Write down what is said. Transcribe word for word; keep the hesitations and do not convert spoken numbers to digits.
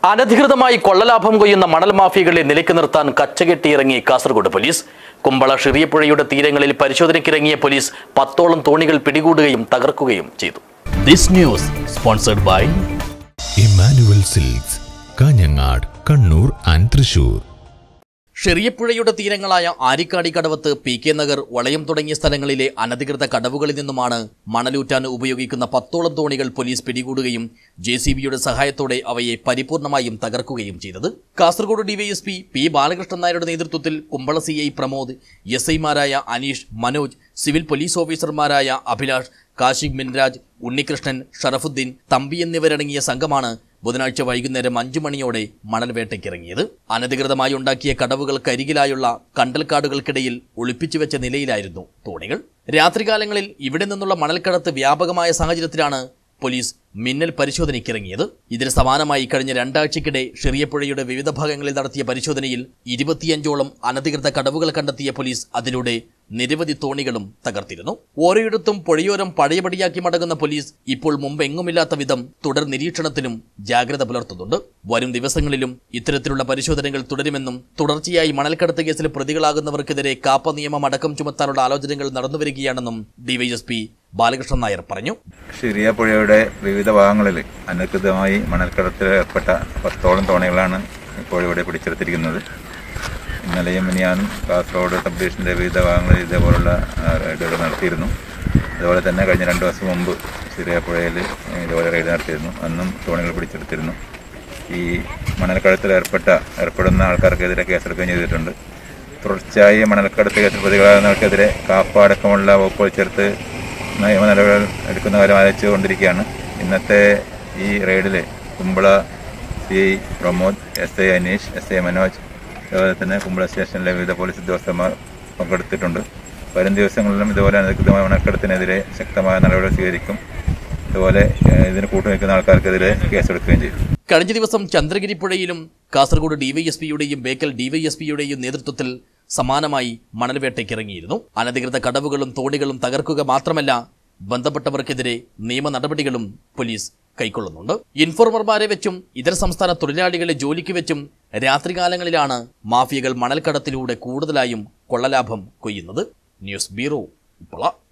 അനധികൃതമായി കൊള്ളലാഭം കൊയ്യുന്ന മണൽ മാഫിയകളെ നിലയ്ക്ക് നിർത്താൻ കച്ചകെട്ടിയിറങ്ങി കാസർഗോഡ് പോലീസ്. കുമ്പള ഷിറിയപ്പുഴയുടെ തീരങ്ങളിൽ പരിശോധനയ്ക്കിറങ്ങിയ പോലീസ് പത്തോളം തോണികൾ പിടികൂടുകയും തകർക്കുകയും ചെയ്തു. This news sponsored by Immanuel Silks, Kanhangad, Kannur and Thrissur. ഷിറിയപ്പുഴയുടെ തീരങ്ങളായ ആരിക്കാടി കടവത്ത്, പി കെ നഗർ, വളയം തുടങ്ങിയ സ്ഥലങ്ങളിലെ അനധികൃത കടവുകളിൽ നിന്നുമാണ് മണലൂറ്റാൻ ഉപയോഗിക്കുന്ന പത്തോളം തോണികൾ പോലീസ് പിടികൂടുകയും ജെ സി ബിയുടെ സഹായത്തോടെ അവയെ പരിപൂർണമായും തകർക്കുകയും ചെയ്തത്. കാസർഗോഡ് ഡിവൈഎസ്പി പി ബാലകൃഷ്ണൻ നായരുടെ നേതൃത്വത്തിൽ Kumbla C I Pramod, S ഐമാരായ അനീഷ്, മനോജ്, സിവിൽ പോലീസ് ഓഫീസർമാരായ അഭിലാഷ്, കാശിക്, മിൻരാജ്, ഉണ്ണികൃഷ്ണൻ, ഷറഫുദ്ദീൻ, തമ്പി എന്നിവരടങ്ങിയ സംഘമാണ് ബുധനാഴ്ച വൈകുന്നേരം അഞ്ചു മണിയോടെ മണൽ വേട്ടയ്ക്കിറങ്ങിയത്. അനധികൃതമായി ഉണ്ടാക്കിയ കടവുകൾക്കരികിലായുള്ള കണ്ടൽക്കാടുകൾക്കിടയിൽ ഒളിപ്പിച്ചു വെച്ച നിലയിലായിരുന്നു തോണികൾ. രാത്രികാലങ്ങളിൽ ഇവിടെ നിന്നുള്ള മണൽക്കടത്ത് വ്യാപകമായ സാഹചര്യത്തിലാണ് പോലീസ് മിന്നൽ പരിശോധനയ്ക്കിറങ്ങിയത്. ഇതിന് സമാനമായി കഴിഞ്ഞ രണ്ടാഴ്ചയ്ക്കിടെ ഷിറിയപ്പുഴയുടെ വിവിധ ഭാഗങ്ങളിൽ നടത്തിയ പരിശോധനയിൽ ഇരുപത്തിയഞ്ചോളം അനധികൃത കടവുകൾ കണ്ടെത്തിയ പോലീസ് അതിലൂടെ നിരവധി തോണികളും തകർത്തിരുന്നു. ഓരോയിടത്തും പുഴയോരം പഴയപടിയാക്കി മടങ്ങുന്ന പോലീസ് ഇപ്പോൾ മുമ്പെങ്ങുമില്ലാത്ത വിധം തുടർ നിരീക്ഷണത്തിലും ജാഗ്രത പുലർത്തുന്നുണ്ട്. വരും ദിവസങ്ങളിലും ഇത്തരത്തിലുള്ള പരിശോധനകൾ തുടരുമെന്നും തുടർച്ചയായി മണൽക്കടത്ത് കേസിൽ പ്രതികളാകുന്നവർക്കെതിരെ കാപ്പ നിയമം അടക്കം ചുമത്താനുള്ള ആലോചനകൾ നടന്നുവരികയാണെന്നും ഡിവൈഎസ്പി ബാലകൃഷ്ണൻ നായർ പറഞ്ഞു. ഷിറിയപ്പുഴയുടെ വിവിധ ഭാഗങ്ങളിൽ അനധികൃതമായി മണൽക്കടത്തിൽ ഏർപ്പെട്ട പത്തോളം തോണികളാണ് ഇപ്പോൾ ഇവിടെ പിടിച്ചെടുത്തിരിക്കുന്നത്. ഇന്നലെയും മിനിയാനും കാസർഗോഡ് സബ് ഡിവിഷൻ്റെ വിവിധ ഭാഗങ്ങളിൽ ഇതേപോലുള്ള റെയ്ഡുകൾ നടത്തിയിരുന്നു. അതുപോലെ തന്നെ കഴിഞ്ഞ രണ്ട് ദിവസം മുമ്പ് ഷിറിയപ്പുഴയിൽ ഇതുപോലെ റെയ്ഡ് നടത്തിയിരുന്നു. അന്നും തോണികൾ പിടിച്ചെടുത്തിരുന്നു. ഈ മണൽക്കടത്തിൽ ഏർപ്പെട്ട ഏർപ്പെടുന്ന ആൾക്കാർക്കെതിരെ കേസെടുക്കുകയും ചെയ്തിട്ടുണ്ട്. തുടർച്ചയായി മണൽക്കടത്ത് കേസിൽ പ്രതികളാകുന്നവർക്കെതിരെ കാപ്പ അടക്കമുള്ള വകുപ്പുകൾ ചേർത്ത് നിയമ നടപടികൾ എടുക്കുന്ന കാര്യം ആലോചിച്ചു കൊണ്ടിരിക്കുകയാണ്. ഇന്നത്തെ ഈ റെയ്ഡിൽ Kumbla C I Pramod, S I Aneesh, S I Manoj, അതുപോലെ തന്നെ കുമ്പള സ്റ്റേഷനിലെ വിവിധ പോലീസ് ഉദ്യോഗസ്ഥന്മാർ പങ്കെടുത്തിട്ടുണ്ട്. വരും ദിവസങ്ങളിലും ഇതുപോലെ അനധികൃതമായ മണൽക്കടത്തിനെതിരെ ശക്തമായ നടപടികൾ സ്വീകരിക്കും. അതുപോലെ ഇതിന് കൂട്ടുനിൽക്കുന്ന ആൾക്കാർക്കെതിരെ കേസെടുക്കുകയും ചെയ്യും. കഴിഞ്ഞ ദിവസം ചന്ദ്രഗിരി പുഴയിലും കാസർഗോഡ് ഡിവൈഎസ്പിയുടെയും ബേക്കൽ ഡിവൈഎസ്പിയുടെയും നേതൃത്വത്തിൽ സമാനമായി മണൽവേട്ടയ്ക്കിറങ്ങിയിരുന്നു. അനധികൃത കടവുകളും തോണികളും തകർക്കുക മാത്രമല്ല, ബന്ധപ്പെട്ടവർക്കെതിരെ നിയമ നടപടികളും പോലീസ് കൈക്കൊള്ളുന്നുണ്ട്. ഇൻഫോർമർമാരെ വെച്ചും ഇതര സംസ്ഥാന തൊഴിലാളികളെ ജോലിക്ക് വെച്ചും രാത്രികാലങ്ങളിലാണ് മാഫിയകൾ മണൽക്കടത്തിലൂടെ കൂടുതലായും കൊള്ളലാഭം കൊയ്യുന്നത്. News bureau, Kumbla.